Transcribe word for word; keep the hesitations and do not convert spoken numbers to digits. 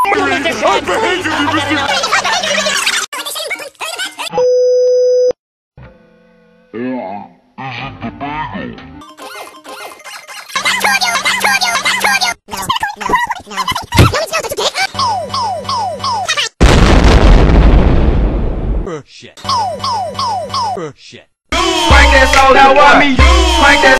I beheaded you, Mister Shit. Shit. Crank that soul, now why me? Crank that